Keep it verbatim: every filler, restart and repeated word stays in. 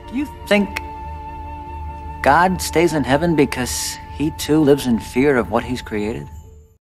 Do you think God stays in heaven because he too lives in fear of what he's created?